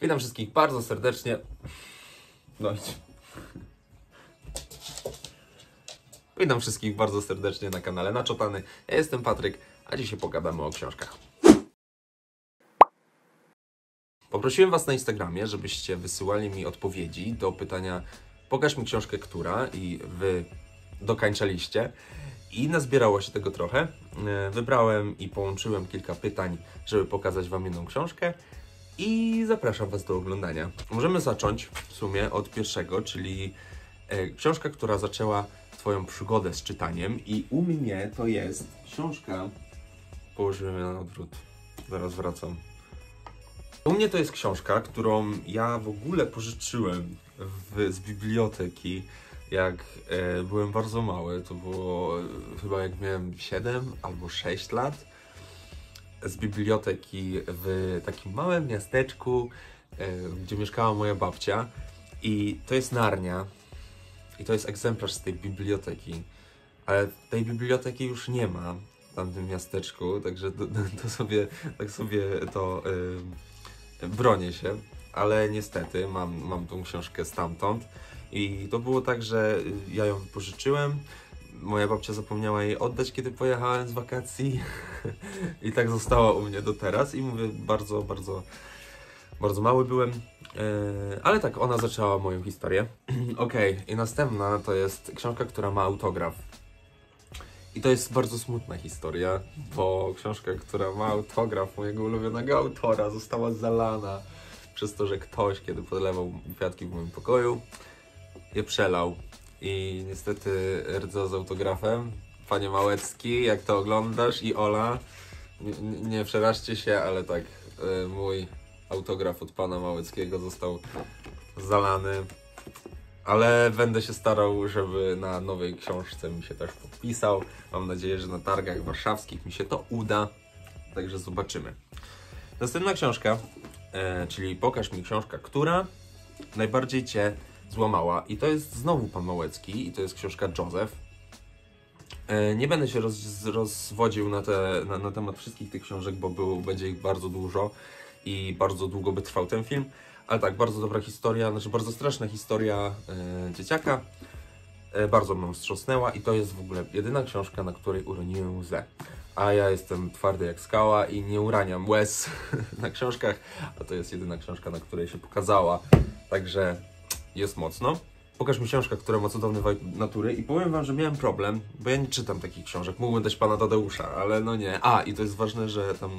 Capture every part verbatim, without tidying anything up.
Witam wszystkich bardzo serdecznie. No idź. Witam wszystkich bardzo serdecznie na kanale Naczotany. Ja jestem Patryk, a dzisiaj pogadamy o książkach. Poprosiłem was na Instagramie, żebyście wysyłali mi odpowiedzi do pytania pokaż mi książkę, która, i wy dokańczaliście. I nazbierało się tego trochę. Wybrałem i połączyłem kilka pytań, żeby pokazać wam jedną książkę. I zapraszam was do oglądania. Możemy zacząć w sumie od pierwszego, czyli e, książka, która zaczęła twoją przygodę z czytaniem. I u mnie to jest książka... Położyłem ją na odwrót. Zaraz wracam. U mnie to jest książka, którą ja w ogóle pożyczyłem w, z biblioteki, jak e, byłem bardzo mały. To było e, chyba jak miałem siedem albo sześć lat. Z biblioteki w takim małym miasteczku, e, gdzie mieszkała moja babcia. I to jest Narnia. I to jest egzemplarz z tej biblioteki. Ale tej biblioteki już nie ma w tamtym miasteczku, także to, to sobie, tak sobie to e, bronię się. Ale niestety mam, mam tą książkę stamtąd. I to było tak, że ja ją wypożyczyłem. Moja babcia zapomniała jej oddać, kiedy pojechałem z wakacji. I tak została u mnie do teraz. I mówię, bardzo, bardzo, bardzo mały byłem. Yy, ale tak, ona zaczęła moją historię. Okej, okay. I następna to jest książka, która ma autograf. I to jest bardzo smutna historia, bo książka, która ma autograf mojego ulubionego autora, została zalana przez to, że ktoś, kiedy podlewał kwiatki w moim pokoju, je przelał. I niestety rdza z autografem. Panie Małecki, jak to oglądasz, i Ola, nie, nie przeraźcie się, ale tak, y, mój autograf od pana Małeckiego został zalany. Ale będę się starał, żeby na nowej książce mi się też podpisał. Mam nadzieję, że na targach warszawskich mi się to uda. Także zobaczymy. Następna książka, y, czyli pokaż mi książka, która najbardziej cię złamała. I to jest znowu pan Małecki i to jest książka Józef. E, nie będę się roz, rozwodził na, te, na, na temat wszystkich tych książek, bo był, będzie ich bardzo dużo i bardzo długo by trwał ten film. Ale tak, bardzo dobra historia, znaczy bardzo straszna historia e, dzieciaka. E, bardzo mną wstrząsnęła i to jest w ogóle jedyna książka, na której uroniłem łzę. A ja jestem twardy jak skała i nie uraniam łez na książkach, a to jest jedyna książka, na której się pokazała. Także jest mocno. Pokaż mi książkę, która ma cudowny vibe natury i powiem wam, że miałem problem, bo ja nie czytam takich książek. Mógłbym dać pana Tadeusza, ale no nie. A, i to jest ważne, że tam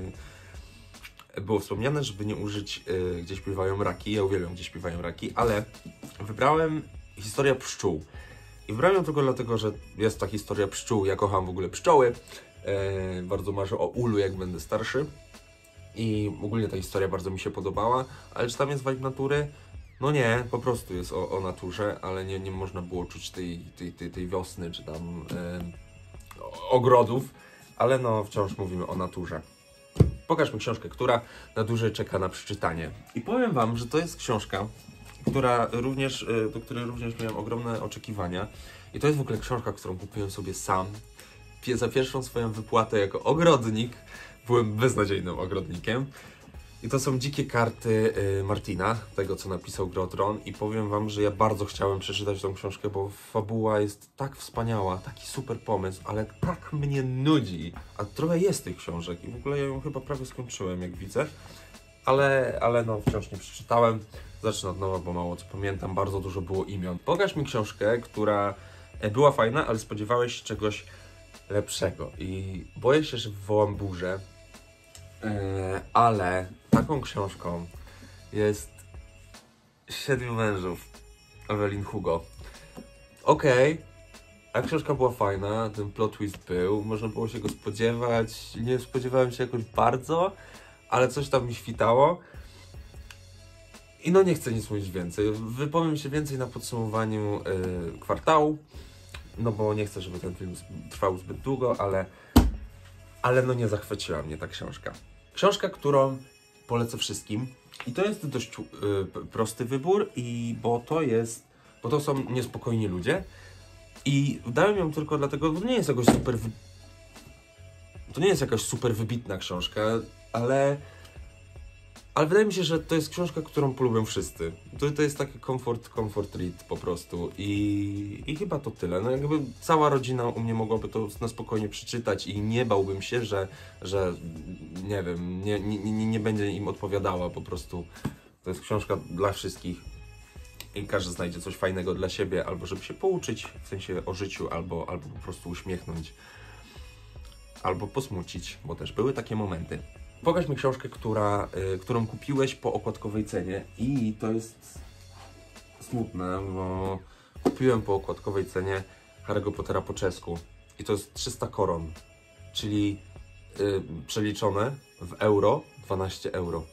yy, było wspomniane, żeby nie użyć yy, Gdzie śpiewają raki. Ja uwielbiam Gdzie śpiewają raki, ale wybrałem Historia pszczół. I wybrałem ją tylko dlatego, że jest ta historia pszczół. Ja kocham w ogóle pszczoły. Yy, bardzo marzę o ulu, jak będę starszy. I ogólnie ta historia bardzo mi się podobała, ale czy tam jest vibe natury? No nie, po prostu jest o, o naturze, ale nie, nie można było czuć tej, tej, tej, tej wiosny, czy tam e, ogrodów, ale no wciąż mówimy o naturze. Pokaż mi książkę, która na dłużej czeka na przeczytanie. I powiem wam, że to jest książka, która również, do której również miałem ogromne oczekiwania. I to jest w ogóle książka, którą kupiłem sobie sam. Za pierwszą swoją wypłatę jako ogrodnik. Byłem beznadziejnym ogrodnikiem. I to są Dzikie karty y, Martina, tego co napisał Gry o Tron. I powiem wam, że ja bardzo chciałem przeczytać tą książkę, bo fabuła jest tak wspaniała, taki super pomysł, ale tak mnie nudzi. A trochę jest tych książek i w ogóle ja ją chyba prawie skończyłem, jak widzę. Ale, ale no wciąż nie przeczytałem. Zacznę od nowa, bo mało co pamiętam, bardzo dużo było imion. Pokaż mi książkę, która była fajna, ale spodziewałeś się czegoś lepszego. I boję się, że wywołam burzę. Yy, ale taką książką jest Siedmiu mężów Evelyn Hugo. Okej, okay, a książka była fajna, ten plot twist był, można było się go spodziewać, nie spodziewałem się jakoś bardzo, ale coś tam mi świtało. I no nie chcę nic mówić więcej, wypowiem się więcej na podsumowaniu yy, kwartału, no bo nie chcę, żeby ten film trwał zbyt długo, ale, ale no nie zachwyciła mnie ta książka. Książka, którą polecę wszystkim i to jest dość y, prosty wybór, i bo to jest, bo to są niespokojni ludzie i dałem ją tylko dlatego, bo to nie jest jakoś super, wy... to nie jest jakaś super wybitna książka, ale Ale wydaje mi się, że to jest książka, którą polubią wszyscy. To, to jest taki comfort, comfort read po prostu. I, I chyba to tyle. No jakby cała rodzina u mnie mogłaby to na spokojnie przeczytać i nie bałbym się, że, że nie wiem, nie, nie, nie, nie będzie im odpowiadała po prostu. To jest książka dla wszystkich. I każdy znajdzie coś fajnego dla siebie, albo żeby się pouczyć, w sensie o życiu, albo, albo po prostu uśmiechnąć, albo posmucić, bo też były takie momenty. Pokaż mi książkę, która, y, którą kupiłeś po okładkowej cenie i to jest smutne, bo kupiłem po okładkowej cenie Harry'ego Pottera po czesku i to jest trzysta koron, czyli y, przeliczone w euro dwanaście euro.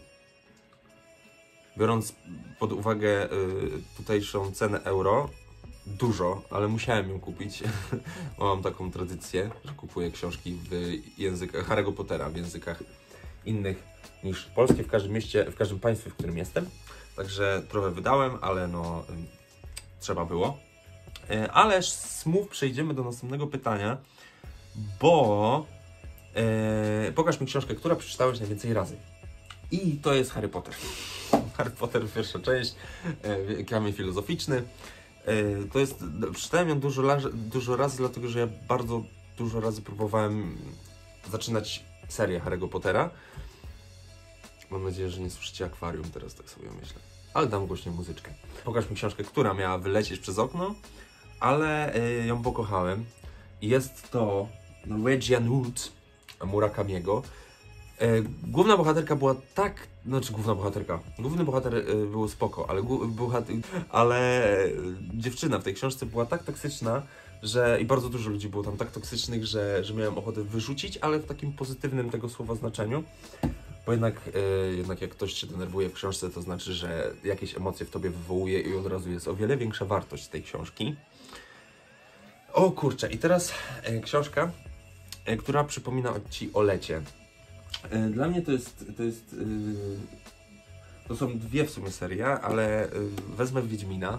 Biorąc pod uwagę y, tutejszą cenę euro, dużo, ale musiałem ją kupić. Mam taką tradycję, że kupuję książki w językach Harry'ego Pottera, w językach innych niż polskie, w każdym mieście, w każdym państwie, w którym jestem. Także trochę wydałem, ale no y, trzeba było. Y, ale smów przejdziemy do następnego pytania, bo y, pokaż mi książkę, która przeczytałeś najwięcej razy. I to jest Harry Potter. Harry Potter, pierwsza część, e, kamień filozoficzny. E, to jest, przeczytałem ją dużo, dużo razy, dlatego że ja bardzo dużo razy próbowałem zaczynać serię Harry'ego Pottera. Mam nadzieję, że nie słyszycie akwarium teraz, tak sobie myślę. Ale dam głośniej muzyczkę. Pokaż mi książkę, która miała wylecieć przez okno, ale e, ją pokochałem. Jest to Norwegian Wood Murakamiego. E, główna bohaterka była tak, znaczy główna bohaterka, główny bohater e, był spoko, ale, bohater, ale e, dziewczyna w tej książce była tak toksyczna, że i bardzo dużo ludzi było tam tak toksycznych, że, że miałem ochotę wyrzucić, ale w takim pozytywnym tego słowa znaczeniu, bo jednak, e, jednak jak ktoś się denerwuje w książce, to znaczy, że jakieś emocje w tobie wywołuje i od razu jest o wiele większa wartość tej książki. O kurczę, i teraz e, książka, e, która przypomina ci o lecie. Dla mnie to jest, to jest, to są dwie w sumie serie, ale wezmę Wiedźmina,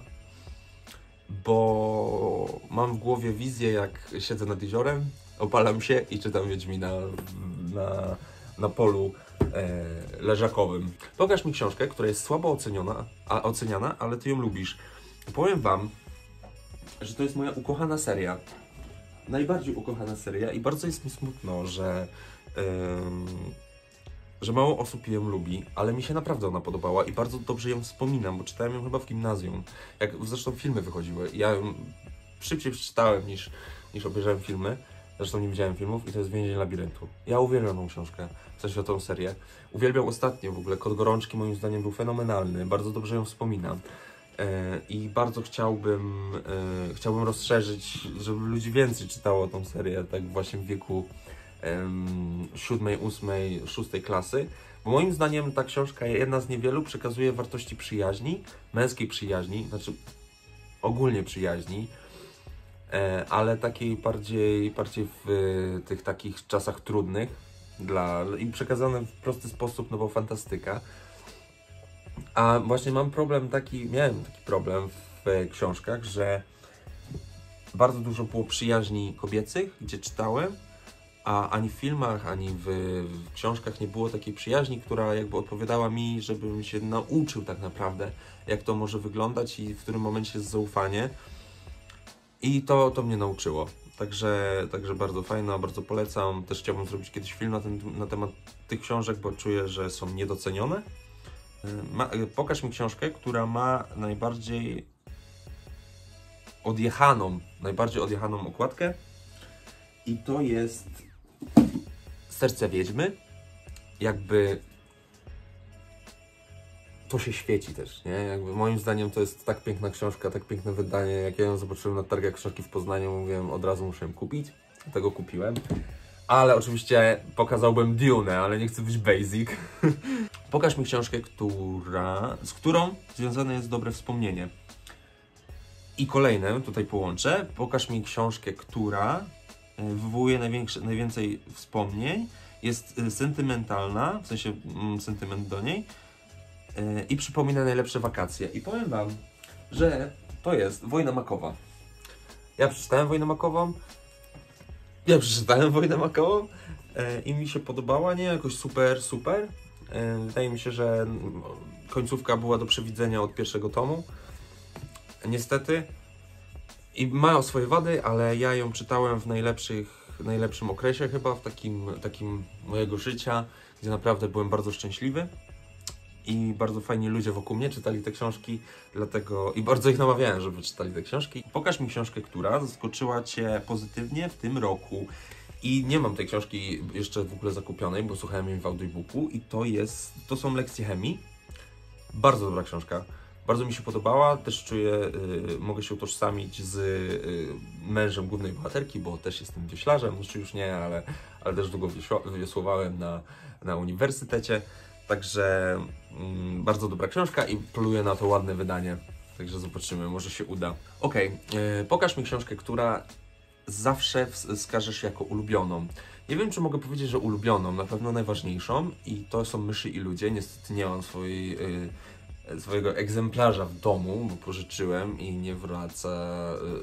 bo mam w głowie wizję, jak siedzę nad jeziorem, opalam się i czytam Wiedźmina na, na polu e, leżakowym. Pokaż mi książkę, która jest słabo oceniona, a, oceniana, ale ty ją lubisz. Powiem wam, że to jest moja ukochana seria. Najbardziej ukochana seria i bardzo jest mi smutno, że Ym, że mało osób ją lubi, ale mi się naprawdę ona podobała i bardzo dobrze ją wspominam, bo czytałem ją chyba w gimnazjum, jak zresztą filmy wychodziły. Ja ją szybciej przeczytałem niż, niż obejrzałem filmy, zresztą nie widziałem filmów i to jest Więzień Labiryntu. Ja uwielbiam tą książkę, w sensie tą serię. Uwielbiam ostatnio w ogóle, Kod Gorączki moim zdaniem był fenomenalny, bardzo dobrze ją wspominam. I bardzo chciałbym, e, chciałbym rozszerzyć, żeby ludzi więcej czytało tą serię, tak właśnie w wieku siódmej, ósmej, szóstej klasy, bo moim zdaniem ta książka, jedna z niewielu, przekazuje wartości przyjaźni, męskiej przyjaźni, znaczy ogólnie przyjaźni, ale takiej bardziej, bardziej w tych takich czasach trudnych dla, i przekazane w prosty sposób, no bo fantastyka. A właśnie mam problem taki, miałem taki problem w książkach, że bardzo dużo było przyjaźni kobiecych, gdzie czytałem, a ani w filmach, ani w, w książkach nie było takiej przyjaźni, która jakby odpowiadała mi, żebym się nauczył tak naprawdę, jak to może wyglądać i w którym momencie jest zaufanie. I to, to mnie nauczyło. Także, także bardzo fajna, bardzo polecam. Też chciałbym zrobić kiedyś film na, ten, na temat tych książek, bo czuję, że są niedocenione. Ma, pokaż mi książkę, która ma najbardziej odjechaną, najbardziej odjechaną okładkę. I to jest Serce Wiedźmy. Jakby to się świeci też, nie? Jakby moim zdaniem to jest tak piękna książka, tak piękne wydanie. Jak ja ją zobaczyłem na targach książki w Poznaniu, mówiłem, od razu muszę ją kupić. Dlatego kupiłem. Ale oczywiście pokazałbym Dune, ale nie chcę być basic. Pokaż mi książkę, która, z którą związane jest dobre wspomnienie. I kolejne, tutaj połączę. Pokaż mi książkę, która wywołuje najwięcej wspomnień, jest sentymentalna, w sensie mm, sentyment do niej yy, i przypomina najlepsze wakacje. I powiem wam, że to jest Wojna Makowa. Ja przeczytałem Wojnę Makową, ja przeczytałem Wojnę Makową yy, i mi się podobała, nie jakoś super, super, Wydaje mi się, że końcówka była do przewidzenia od pierwszego tomu. Niestety. I ma swoje wady, ale ja ją czytałem w najlepszych, najlepszym okresie chyba, w takim, takim mojego życia, gdzie naprawdę byłem bardzo szczęśliwy. I bardzo fajni ludzie wokół mnie czytali te książki, dlatego i bardzo ich namawiałem, żeby czytali te książki. Pokaż mi książkę, która zaskoczyła Cię pozytywnie w tym roku. I nie mam tej książki jeszcze w ogóle zakupionej, bo słuchałem jej w audiobooku i to jest, to są lekcje chemii. Bardzo dobra książka. Bardzo mi się podobała, też czuję, y, mogę się utożsamić z y, mężem głównej bohaterki, bo też jestem wioślarzem, znaczy już nie, ale, ale też długo wiosłowałem na, na uniwersytecie. Także mm, bardzo dobra książka i poluję na to ładne wydanie. Także zobaczymy, może się uda. Okej, okay, pokaż mi książkę, która zawsze wskażesz jako ulubioną. Nie wiem, czy mogę powiedzieć, że ulubioną, na pewno najważniejszą i to są Myszy i ludzie. Niestety nie mam swojej, yy, swojego egzemplarza w domu, bo pożyczyłem i nie wraca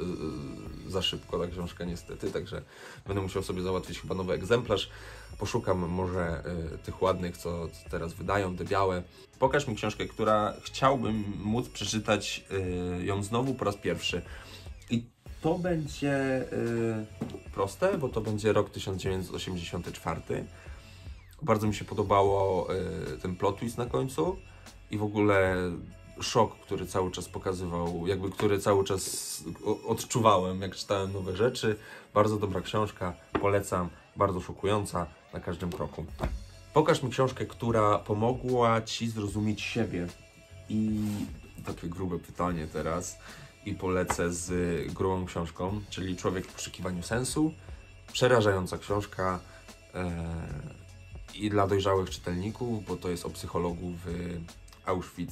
yy, za szybko ta książka niestety, także będę musiał sobie załatwić chyba nowy egzemplarz. Poszukam może y, tych ładnych, co, co teraz wydają, te białe. Pokaż mi książkę, która chciałbym móc przeczytać y, ją znowu po raz pierwszy. I to będzie y, proste, bo to będzie rok tysiąc dziewięćset osiemdziesiąty czwarty. Bardzo mi się podobało y, ten plot twist na końcu i w ogóle szok, który cały czas pokazywał, jakby który cały czas odczuwałem, jak czytałem nowe rzeczy. Bardzo dobra książka, polecam, bardzo szokująca na każdym kroku. Pokaż mi książkę, która pomogła Ci zrozumieć siebie. I takie grube pytanie teraz. I polecę z grubą książką, czyli Człowiek w poszukiwaniu sensu. Przerażająca książka e, i dla dojrzałych czytelników, bo to jest o psychologu w Auschwitz.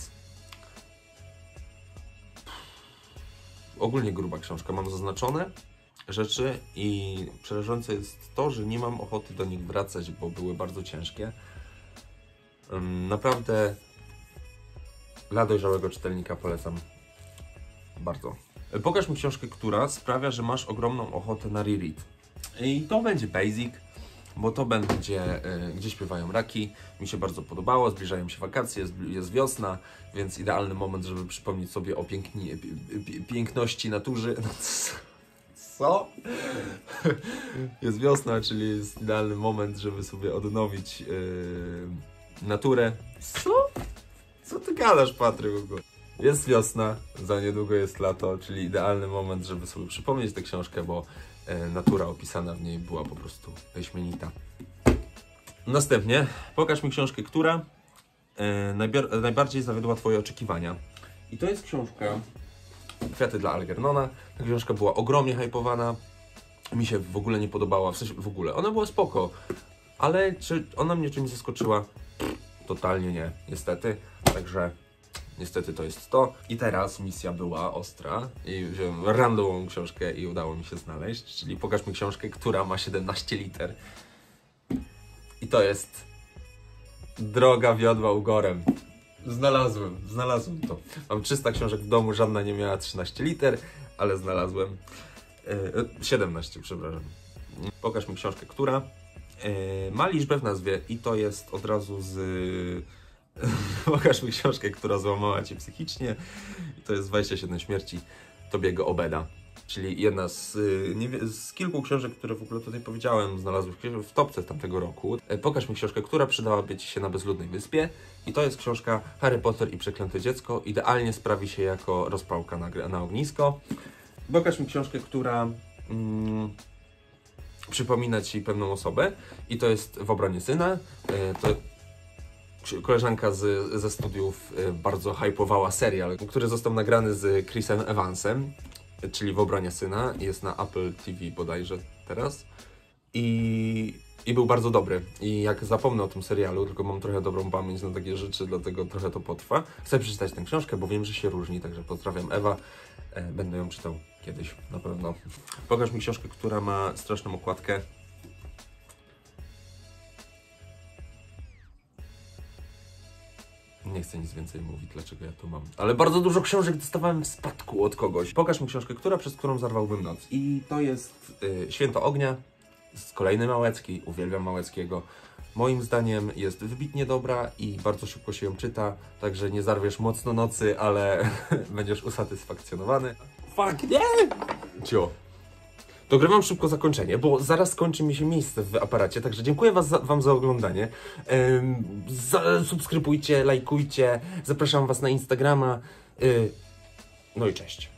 Ogólnie gruba książka, mam zaznaczone rzeczy i przerażające jest to, że nie mam ochoty do nich wracać, bo były bardzo ciężkie. Naprawdę dla dojrzałego czytelnika polecam bardzo. Pokaż mi książkę, która sprawia, że masz ogromną ochotę na reread. I to będzie basic, bo to będzie y, Gdzie śpiewają raki. Mi się bardzo podobało, zbliżają się wakacje, jest, jest wiosna, więc idealny moment, żeby przypomnieć sobie o piękni, pi, piękności natury. Co? Jest wiosna, czyli jest idealny moment, żeby sobie odnowić yy, naturę. Co? Co ty gadasz, Patryk, w ogóle? Jest wiosna, za niedługo jest lato, czyli idealny moment, żeby sobie przypomnieć tę książkę, bo yy, natura opisana w niej była po prostu wyśmienita. Następnie pokaż mi książkę, która yy, najbardziej zawiodła Twoje oczekiwania. I to jest książka Kwiaty dla Algernona. Ta książka była ogromnie hypowana. Mi się w ogóle nie podobała, w sensie w ogóle. Ona była spoko, ale czy ona mnie czymś zaskoczyła? Totalnie nie, niestety. Także niestety to jest to. I teraz misja była ostra i wziąłem randomową książkę i udało mi się znaleźć. Czyli pokaż mi książkę, która ma siedemnaście liter. I to jest Droga wiodła ugorem. Znalazłem, znalazłem to. Mam trzysta książek w domu, żadna nie miała trzynaście liter, ale znalazłem. Yy, siedemnaście, przepraszam. Pokaż mi książkę, która yy, ma liczbę w nazwie i to jest od razu z... Yy, pokaż mi książkę, która złamała Cię psychicznie. I to jest dwadzieścia siedem śmierci Tobiego Obeda. Czyli jedna z, yy, nie, z kilku książek, które w ogóle tutaj powiedziałem, znalazłem w topce tamtego roku. Yy, pokaż mi książkę, która przydałaby Ci się na bezludnej wyspie. I to jest książka Harry Potter i Przeklęte Dziecko. Idealnie sprawi się jako rozpałka na, na ognisko. Pokaż mi książkę, która mm, przypomina Ci pewną osobę. I to jest W obronie syna. Yy, to koleżanka z, ze studiów yy, bardzo hypowała serial, który został nagrany z Chrisem Evansem. Czyli W obronie syna. Jest na Apple T V bodajże teraz. I, I był bardzo dobry. I jak zapomnę o tym serialu, tylko mam trochę dobrą pamięć na takie rzeczy, dlatego trochę to potrwa. Chcę przeczytać tę książkę, bo wiem, że się różni, także pozdrawiam Ewa. E, będę ją czytał kiedyś, na pewno. Pokaż mi książkę, która ma straszną okładkę. Nie chcę nic więcej mówić, dlaczego ja to mam. Ale bardzo dużo książek dostawałem w spadku od kogoś. Pokaż mi książkę, która, przez którą zarwałbym noc. I to jest y, Święto Ognia. Z kolejny Małecki. Uwielbiam Małeckiego. Moim zdaniem jest wybitnie dobra i bardzo szybko się ją czyta, także nie zarwiesz mocno nocy, ale będziesz usatysfakcjonowany. Fuck, nie! Cio. Dogrywam szybko zakończenie, bo zaraz kończy mi się miejsce w aparacie, także dziękuję was za, wam za oglądanie. Ym, za, subskrybujcie, lajkujcie, zapraszam was na Instagrama. Yy, no i cześć.